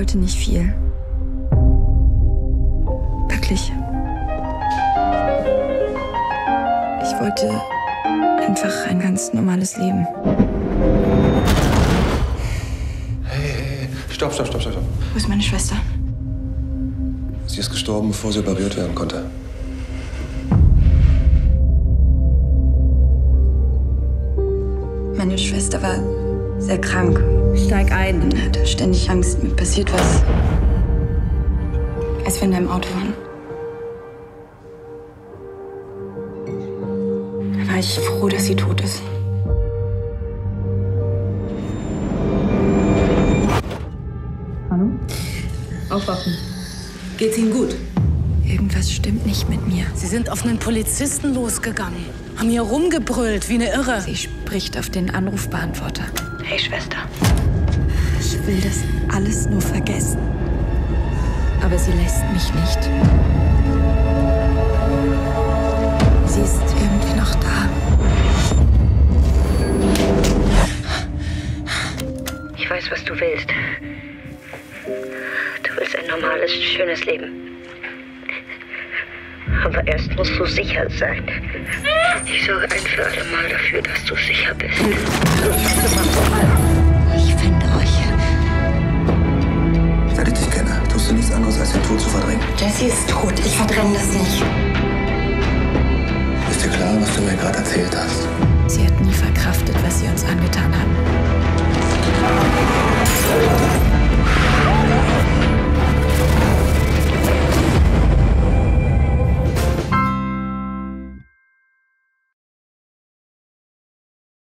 wollte nicht viel. Wirklich. Ich wollte einfach ein ganz normales Leben. Hey, stopp. Wo ist meine Schwester? Sie ist gestorben, bevor sie operiert werden konnte. Meine Schwester war sehr krank. Steig ein. Und hatte ständig Angst, mir passiert was. Als wir in deinem Auto waren. Da war ich froh, dass sie tot ist. Hallo? Aufwachen. Geht's Ihnen gut? Irgendwas stimmt nicht mit mir. Sie sind auf einen Polizisten losgegangen, haben hier rumgebrüllt wie eine Irre. Sie spricht auf den Anrufbeantworter. Hey, Schwester. Ich will das alles nur vergessen. Aber sie lässt mich nicht. Sie ist irgendwie noch da. Ich weiß, was du willst. Du willst ein normales, schönes Leben. Aber erst musst du sicher sein. Ich sorge ein für alle Mal dafür, dass du sicher bist. Ich finde euch. Seit ich dich kenne, tust du nichts anderes, als den Tod zu verdrängen. Jessie ist tot. Ich verdränge das nicht. Ist dir klar, was du mir gerade erzählt hast? Sie hat nie verkraftet, was sie uns angetan haben.